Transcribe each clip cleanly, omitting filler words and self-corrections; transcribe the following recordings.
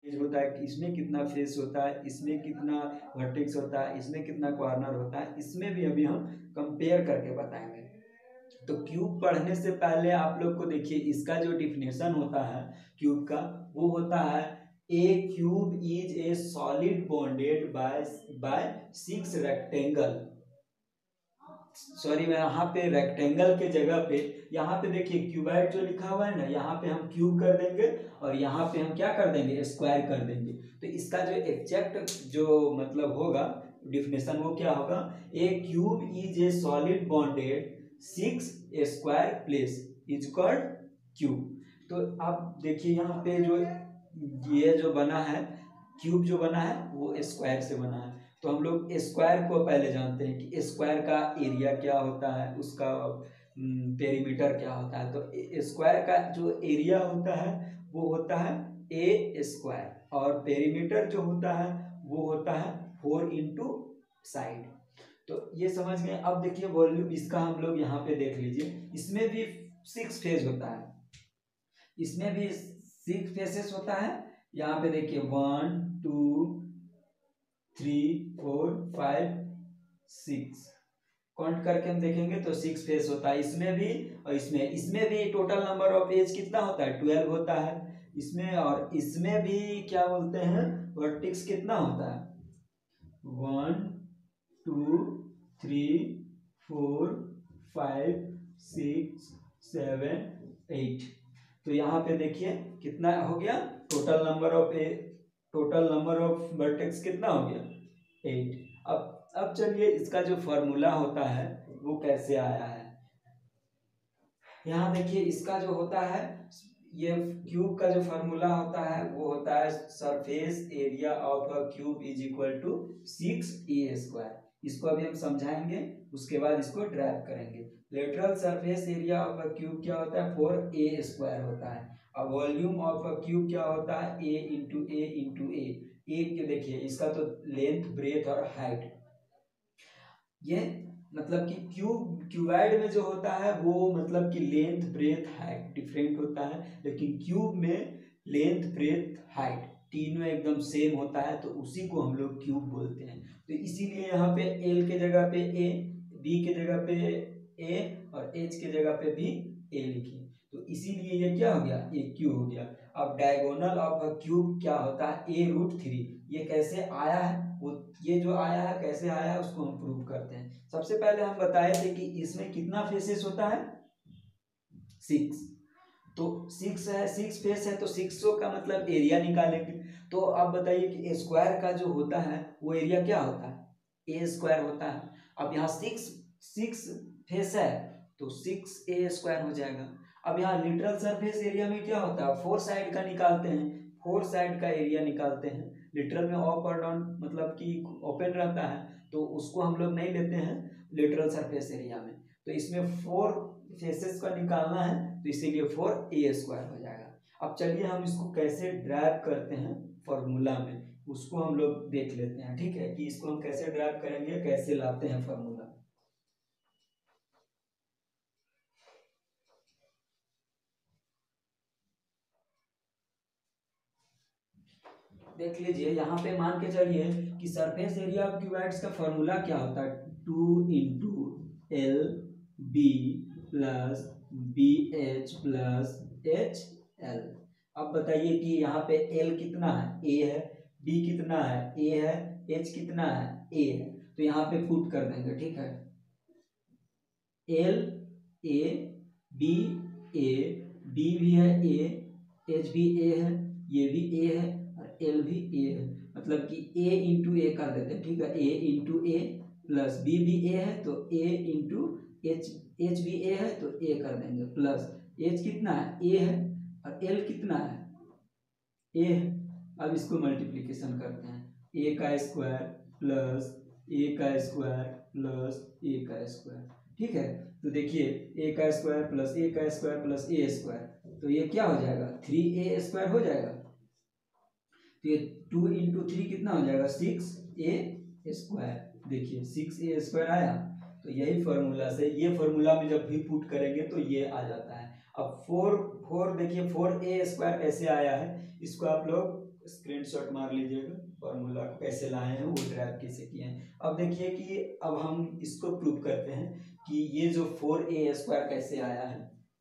Face होता है, इसमें कितना फेस होता है, इसमें कितना वर्टेक्स होता है, इसमें कितना कॉर्नर होता है, इसमें भी अभी हम कंपेयर करके बताएंगे। तो क्यूब पढ़ने से पहले आप लोग को देखिए इसका जो डिफिनेशन होता है क्यूब का, वो होता है a cube is a solid bounded by 6 rectangle. Sorry, मैं यहाँ पे रेक्टेंगल के जगह पे, यहाँ पे देखिए क्यूबाइड जो लिखा हुआ है ना, यहाँ पे हम क्यूब कर देंगे और यहाँ पे हम क्या कर देंगे, स्क्वायर कर देंगे। तो इसका जो एग्जैक्ट जो मतलब होगा डिफिनेशन, वो क्या होगा, a cube is a solid bounded 6 square place is called cube. तो अब देखिए यहाँ पे जो ये जो बना है क्यूब जो बना है वो स्क्वायर से बना है। तो हम लोग स्क्वायर को पहले जानते हैं कि स्क्वायर का एरिया क्या होता है, उसका पेरीमीटर क्या होता है। तो स्क्वायर का जो एरिया होता है वो होता है ए स्क्वायर, और पेरीमीटर जो होता है वो होता है 4 इंटू साइड। तो ये समझ गए। अब देखिए वॉल्यूम इसका हम लोग यहाँ पे देख लीजिए, इसमें भी 6 फेज होता है, इसमें भी 6 फेसेस होता है। यहाँ पे देखिए 1 2 3 4 5 6 काउंट करके हम देखेंगे तो 6 फेस होता है इसमें भी, और इसमें भी टोटल नंबर ऑफ एज कितना होता है, 12 होता है इसमें। और इसमें भी क्या बोलते हैं, वर्टेक्स कितना होता है, 1 2 3 4 5 6 7 8। तो यहाँ पे देखिए कितना हो गया, टोटल नंबर ऑफ वर्टेक्स कितना हो गया, 8। अब चलिए इसका जो फॉर्मूला होता है वो कैसे आया है। यहाँ देखिए इसका जो होता है, ये क्यूब का जो फॉर्मूला होता है वो होता है surface area of a cube is equal to 6a square. इसको अभी हम समझाएंगे, उसके बाद इसको ड्राइव करेंगे। Lateral surface area of a cube क्या होता है, 4a स्क्वायर होता है। अब वॉल्यूम ऑफ अ क्यूब क्या होता है, a into a into a के देखिए इसका तो लेंथ ब्रेथ और हाइट, ये मतलब कि क्यूबाइड में जो होता है वो मतलब कि लेंथ ब्रेथ हाइट डिफरेंट होता है, लेकिन क्यूब में लेंथ ब्रेथ हाइट तीनों एकदम सेम होता है, तो उसी को हम लोग क्यूब बोलते हैं। तो इसीलिए यहाँ पे एल के जगह पे ए, बी के जगह पे ए और एच के जगह पे भी ए लिखिए, तो इसीलिए ये क्या हो गया, ए क्यूब हो गया। अब डायगोनल ऑफ अ क्यूब क्या होता है, a√3। ये कैसे आया है, वो ये जो आया है कैसे आया है उसको हम प्रूव करते हैं। सबसे पहले हम बताए थे कि इसमें कितना फेसेस होता है, 6। तो 6 है, 6 फेस है, तो 600 का मतलब एरिया निकालेंगे। तो अब बताइए कि स्क्वायर का जो होता है वो एरिया क्या होता है, ए स्क्वायर होता है। अब यहाँ 6 फेस है तो 6a स्क्वायर हो जाएगा। अब यहाँ लिटरल सरफेस एरिया में क्या होता है, 4 साइड का निकालते हैं, 4 साइड का एरिया निकालते हैं। लिटरल में अप और डाउन मतलब कि ओपन रहता है, तो उसको हम लोग नहीं लेते हैं लिटरल सरफेस एरिया में। तो इसमें 4 फेसेस का निकालना है, तो इसीलिए 4a स्क्वायर हो जाएगा। अब चलिए हम इसको कैसे ड्राइव करते हैं फॉर्मूला में, उसको हम लोग देख लेते हैं। ठीक है, कि इसको हम कैसे ड्राइव करेंगे, कैसे लाते हैं फॉर्मूला। देख लीजिए यहाँ पे मान के चलिए कि सरफेस एरिया ऑफ क्यूबाइड्स का फॉर्मूला क्या होता है, 2 into L B plus B H plus H L. अब बताइए कि यहाँ पे एल कितना है, ए है, बी कितना है, ए है, एच कितना है, ए है। तो यहाँ पे पुट कर देंगे, ठीक है। L a B a, B भी है ए, एच भी ए है, ये भी ए है और एल भी ए है। मतलब कि ए इंटू ए कर देते हैं, ठीक है। A into a plus B भी ए है तो ए इंटू एच, एच भी ए है तो ए कर देंगे प्लस एच कितना है, ए है, और एल कितना है, ए है। अब इसको मल्टीप्लीकेशन करते हैं, ए का स्क्वायर प्लस ए का स्क्वायर प्लस ए का स्क्वायर, ठीक है। तो देखिए ए का स्क्वायर प्लस ए का स्क्वायर प्लस ए स्क्वायर, तो ये क्या हो जाएगा, 3a स्क्वायर हो जाएगा। तो ये 2 इंटू 3 कितना हो जाएगा, 6a स्क्वायर। देखिए 6a स्क्वायर आया, तो यही फॉर्मूला से, ये फॉर्मूला में जब भी पुट करेंगे तो ये आ जाता है। अब 4 देखिए 4a स्क्वायर कैसे आया है, इसको आप लोग स्क्रीनशॉट मार लीजिएगा, फॉर्मूला को कैसे लाए हैं, वो ड्राइव कैसे किए हैं। अब देखिए कि अब हम इसको प्रूव करते हैं कि ये जो 4a² कैसे आया है।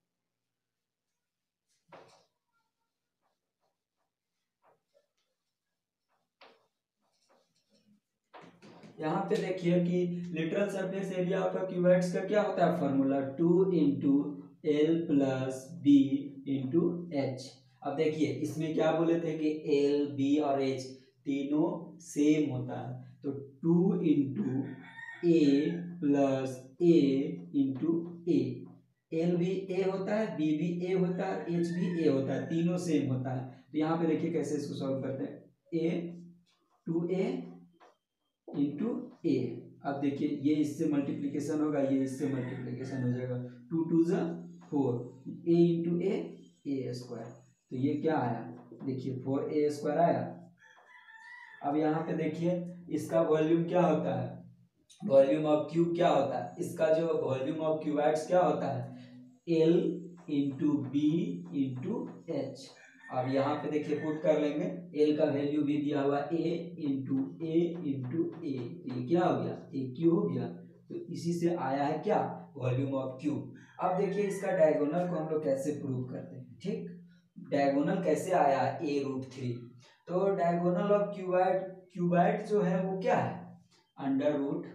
यहाँ पे देखिए कि literal surface area of cuboids का क्या होता है formula, 2 into L plus B into H. अब देखिए इसमें क्या बोले थे कि एल बी और एच तीनों सेम होता है, तो 2 into a plus a into a, L भी ए होता है, बी भी ए होता है, एच भी ए होता है, तीनों सेम होता है। तो यहाँ पे देखिए कैसे इसको सॉल्व करते हैं, ए 2a इंटू ए। अब देखिए ये इससे मल्टीप्लीकेशन होगा, ये इससे मल्टीप्लीकेशन हो जाएगा, 2 2 जा 4, a इंटू ए स्क्वायर। तो ये क्या आया, देखिए 4a² आया। अब यहाँ पे देखिए इसका वॉल्यूम क्या होता है, वॉल्यूम ऑफ क्यूब क्या होता है, इसका जो वॉल्यूम ऑफ क्यूबॉइड्स क्या होता है, L into B into H. अब यहाँ पे देखिए पुट कर लेंगे, L का वैल्यू भी दिया हुआ A into a into a, ये क्या हो गया, ए क्यू हो गया। तो इसी से आया है क्या, वॉल्यूम ऑफ क्यूब। अब देखिए इसका डायगोनल को हम लोग कैसे प्रूव करते हैं, ठीक, डायगोनल कैसे आया है a√3। तो डायगोनल ऑफ क्यूबॉइड जो है वो क्या है, under root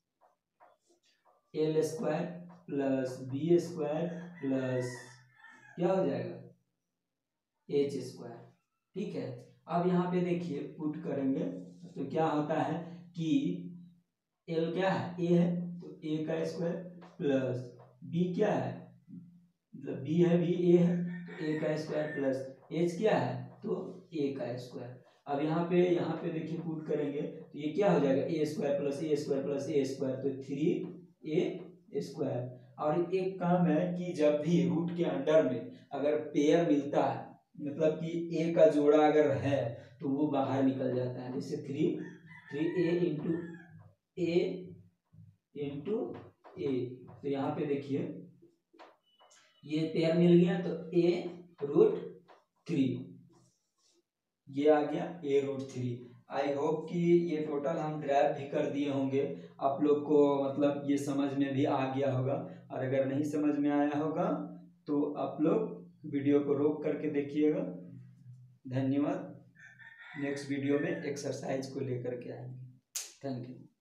L² plus b² plus क्या हो जाएगा h², ठीक है। अब यहाँ पे देखिए पुट करेंगे तो क्या होता है कि L क्या है, a है, तो a का स्क्वायर प्लस b क्या है, मतलब b है, b a है, तो a का स्क्वायर प्लस h क्या है, तो a का स्क्वायर। अब यहाँ पे देखिए पुट करेंगे तो ये क्या हो जाएगा, a² प्लस a², तो 3a²। और एक काम है कि जब भी रूट के अंडर में अगर पेयर मिलता है, मतलब कि a का जोड़ा अगर है तो वो बाहर निकल जाता है, जैसे 3a इंटू ए। तो यहाँ पे देखिए ये पेयर मिल गया, तो a√3 ये आ गया a√3। आई होप कि ये टोटल हम ड्राइव भी कर दिए होंगे, आप लोग को मतलब ये समझ में भी आ गया होगा। और अगर नहीं समझ में आया होगा तो आप लोग वीडियो को रोक करके देखिएगा। धन्यवाद। नेक्स्ट वीडियो में एक्सरसाइज को लेकर के आएंगे। Thank you.